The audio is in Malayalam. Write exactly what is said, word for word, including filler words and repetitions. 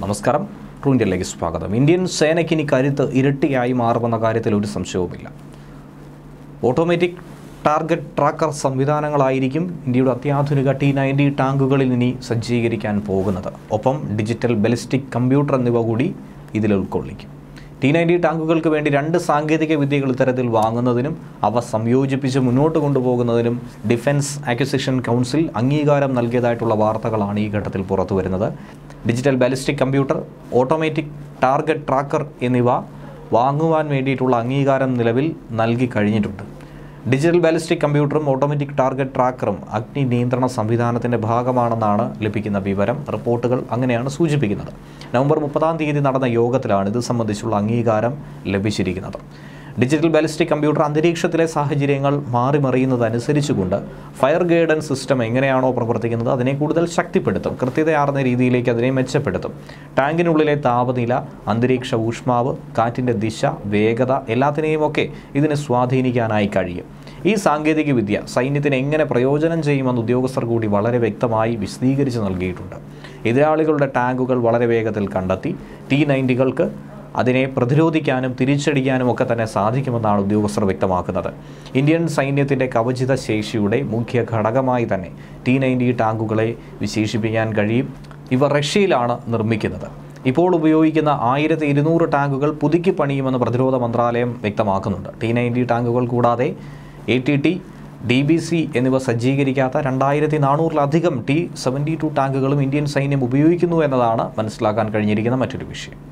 നമസ്കാരം, ട്രൂ ഇന്ത്യയിലേക്ക് സ്വാഗതം. ഇന്ത്യൻ സേനയ്ക്ക് ഇനി കരുത്ത് ഇരട്ടിയായി മാറുമെന്ന കാര്യത്തിൽ ഒരു സംശയവുമില്ല. ഓട്ടോമാറ്റിക് ടാർഗറ്റ് ട്രാക്കർ സംവിധാനങ്ങളായിരിക്കും ഇന്ത്യയുടെ അത്യാധുനിക ടി നയൻറ്റി ടാങ്കുകളിൽ ഇനി സജ്ജീകരിക്കാൻ പോകുന്നത്. ഒപ്പം ഡിജിറ്റൽ ബലിസ്റ്റിക് കമ്പ്യൂട്ടർ എന്നിവ കൂടി ഇതിൽ ഉൾക്കൊള്ളിക്കും. ടി നയൻറ്റി ടാങ്കുകൾക്ക് വേണ്ടി രണ്ട് സാങ്കേതിക വിദ്യകൾ ഇത്തരത്തിൽ വാങ്ങുന്നതിനും അവ സംയോജിപ്പിച്ച് മുന്നോട്ട് കൊണ്ടുപോകുന്നതിനും ഡിഫൻസ് അക്വിസിഷൻ കൗൺസിൽ അംഗീകാരം നൽകിയതായിട്ടുള്ള വാർത്തകളാണ് ഈ ഘട്ടത്തിൽ പുറത്തു വരുന്നത്. Digital ballistic computer, automatic target tracker എന്നിവ വാങ്ങുവാൻ വേണ്ടിയിട്ടുള്ള അംഗീകാരം നിലവിൽ നൽകി കഴിഞ്ഞിട്ടുണ്ട്. ഡിജിറ്റൽ ബാലിസ്റ്റിക് കമ്പ്യൂട്ടറും ഓട്ടോമാറ്റിക് ടാർഗറ്റ് ട്രാക്കറും അഗ്നി നിയന്ത്രണ സംവിധാനത്തിൻ്റെ ഭാഗമാണെന്നാണ് ലഭിക്കുന്ന വിവരം. റിപ്പോർട്ടുകൾ അങ്ങനെയാണ് സൂചിപ്പിക്കുന്നത്. നവംബർ മുപ്പതാം തീയതി നടന്ന യോഗത്തിലാണ് ഇത് സംബന്ധിച്ചുള്ള അംഗീകാരം ലഭിച്ചിരിക്കുന്നത്. ഡിജിറ്റൽ ബാലിസ്റ്റിക് കമ്പ്യൂട്ടർ അന്തരീക്ഷത്തിലെ സാഹചര്യങ്ങൾ മാറിമറിയുന്നതനുസരിച്ചുകൊണ്ട് ഫയർ ഗൈഡൻസ് സിസ്റ്റം എങ്ങനെയാണോ പ്രവർത്തിക്കുന്നത് അതിനെ കൂടുതൽ ശക്തിപ്പെടുത്തും, കൃത്യതയാർന്ന രീതിയിലേക്ക് അതിനെ മെച്ചപ്പെടുത്തും. ടാങ്കിനുള്ളിലെ താപനില, അന്തരീക്ഷ ഊഷ്മാവ്, കാറ്റിൻ്റെ ദിശ, വേഗത എല്ലാത്തിനെയുമൊക്കെ ഇതിനെ സ്വാധീനിക്കാനായി കഴിയും. ഈ സാങ്കേതികവിദ്യ സൈന്യത്തിന് എങ്ങനെ പ്രയോജനം ചെയ്യുമെന്ന് ഉദ്യോഗസ്ഥർ കൂടി വളരെ വ്യക്തമായി വിശദീകരിച്ച് നൽകിയിട്ടുണ്ട്. എതിരാളികളുടെ ടാങ്കുകൾ വളരെ വേഗത്തിൽ കണ്ടെത്തി ടി നയൻറ്റികൾക്ക് അതിനെ പ്രതിരോധിക്കാനും തിരിച്ചടിക്കാനും ഒക്കെ തന്നെ സാധിക്കുമെന്നാണ് ഉദ്യോഗസ്ഥർ വ്യക്തമാക്കുന്നത്. ഇന്ത്യൻ സൈന്യത്തിൻ്റെ കവചിത ശേഷിയുടെ മുഖ്യ ഘടകമായി തന്നെ ടി നയൻറ്റി ടാങ്കുകളെ വിശേഷിപ്പിക്കാൻ കഴിയും. ഇവ റഷ്യയിലാണ് നിർമ്മിക്കുന്നത്. ഇപ്പോൾ ഉപയോഗിക്കുന്ന ആയിരത്തി ഇരുന്നൂറ് ടാങ്കുകൾ പുതുക്കി പണിയുമെന്ന് പ്രതിരോധ മന്ത്രാലയം വ്യക്തമാക്കുന്നുണ്ട്. ടി നയൻറ്റി ടാങ്കുകൾ കൂടാതെ A T T, D B C എന്നിവ സജ്ജീകരിക്കാത്ത രണ്ടായിരത്തി നാനൂറിലധികം ടി സെവൻറ്റി ടു ടാങ്കുകളും ഇന്ത്യൻ സൈന്യം ഉപയോഗിക്കുന്നു എന്നതാണ് മനസ്സിലാക്കാൻ കഴിഞ്ഞിരിക്കുന്ന മറ്റൊരു വിഷയം.